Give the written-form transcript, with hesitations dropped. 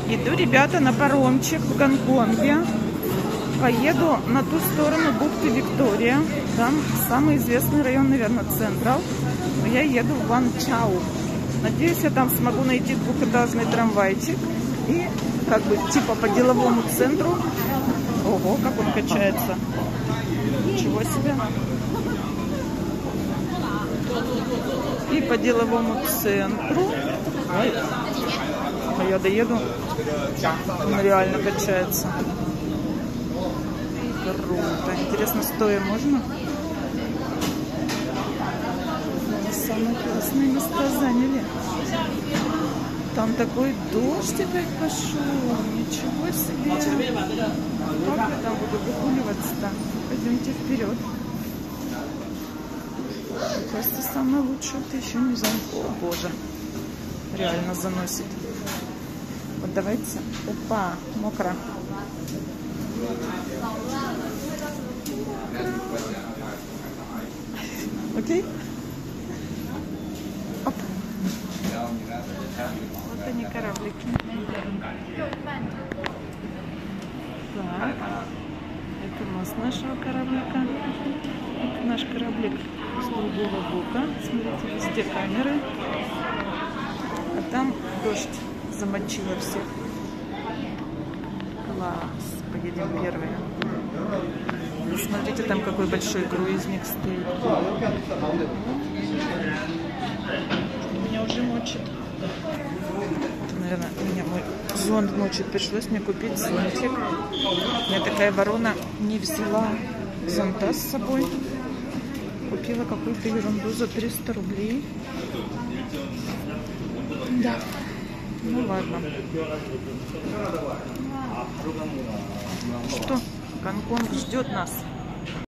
Иду, ребята, на паромчик в Гонконге. Поеду на ту сторону бухты Виктория. Там самый известный район, наверное, Централ. Но я еду в Ванчау. Надеюсь, я там смогу найти двухэтажный трамвайчик. И как бы типа по деловому центру. Ого, как он качается. Ничего себе. И по деловому центру. Ой. А я доеду. Он реально качается. Круто. Интересно, стоя можно? Самые классные места заняли. Там такой дождь опять пошел. Ничего себе. Как я там буду выгуливаться-то? Пойдемте вперед. Просто самое лучшее ты еще не знаю. О, боже. Реально заносит. Вот давайте. Опа, мокро. Окей? Оп. Вот они, кораблики. Так. Это мост нашего кораблика. Это наш кораблик с другого бока. Смотрите, везде камеры. А там дождь замочила всех. Класс. Поедем первые. Смотрите, там какой большой круизник стоит. Меня уже мочит. Это, наверное, меня мой зонт мочит. Пришлось мне купить зонтик. Я такая ворона не взяла зонта с собой. Купила какую-то ерунду за 300 рублей. Да. Ну ладно. Что? Гонконг ждет нас.